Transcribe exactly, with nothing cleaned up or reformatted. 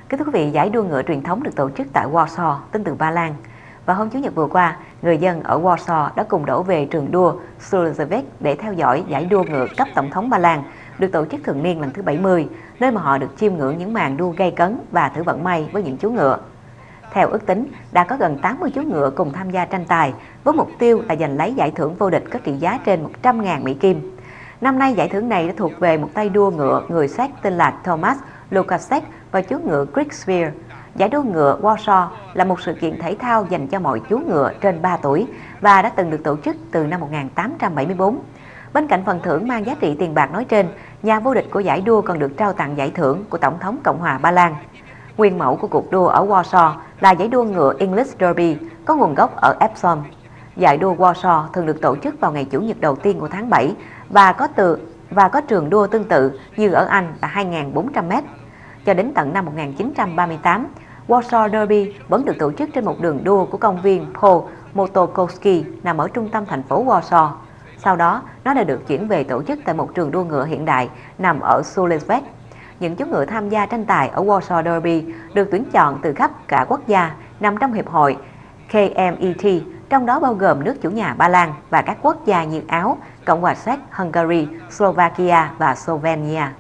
Kính thưa quý vị, giải đua ngựa truyền thống được tổ chức tại Warsaw, tính từ Ba Lan. Và hôm Chủ nhật vừa qua, người dân ở Warsaw đã cùng đổ về trường đua Sulejowiec để theo dõi giải đua ngựa cấp tổng thống Ba Lan, được tổ chức thường niên lần thứ bảy mươi, nơi mà họ được chiêm ngưỡng những màn đua gay cấn và thử vận may với những chú ngựa. Theo ước tính, đã có gần tám mươi chú ngựa cùng tham gia tranh tài, với mục tiêu là giành lấy giải thưởng vô địch có trị giá trên một trăm nghìn Mỹ Kim. Năm nay, giải thưởng này đã thuộc về một tay đua ngựa người Séc tên là Tomasz Lukaszek và chú ngựa Krzysztof. Giải đua ngựa Warsaw là một sự kiện thể thao dành cho mọi chú ngựa trên ba tuổi và đã từng được tổ chức từ năm một nghìn tám trăm bảy mươi tư. Bên cạnh phần thưởng mang giá trị tiền bạc nói trên, nhà vô địch của giải đua còn được trao tặng giải thưởng của Tổng thống Cộng hòa Ba Lan. Nguyên mẫu của cuộc đua ở Warsaw là giải đua ngựa English Derby, có nguồn gốc ở Epsom. Giải đua Warsaw thường được tổ chức vào ngày Chủ nhật đầu tiên của tháng bảy và có từ và có trường đua tương tự như ở Anh là hai nghìn bốn trăm mét. Cho đến tận năm một nghìn chín trăm ba mươi tám, Warsaw Derby vẫn được tổ chức trên một đường đua của công viên Paul Motokowski nằm ở trung tâm thành phố Warsaw. Sau đó, nó đã được chuyển về tổ chức tại một trường đua ngựa hiện đại nằm ở Sulejowiec. Những chú ngựa tham gia tranh tài ở Warsaw Derby được tuyển chọn từ khắp cả quốc gia nằm trong hiệp hội K M E T, trong đó bao gồm nước chủ nhà Ba Lan và các quốc gia như Áo, Cộng hòa Séc, Hungary, Slovakia và Slovenia.